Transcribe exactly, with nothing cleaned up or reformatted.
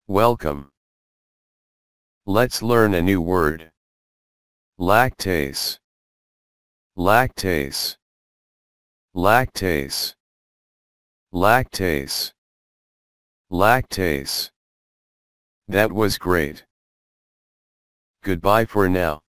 Welcome. Let's learn a new word. Lactase. Lactase. Lactase. Lactase. Lactase. That was great. Goodbye for now.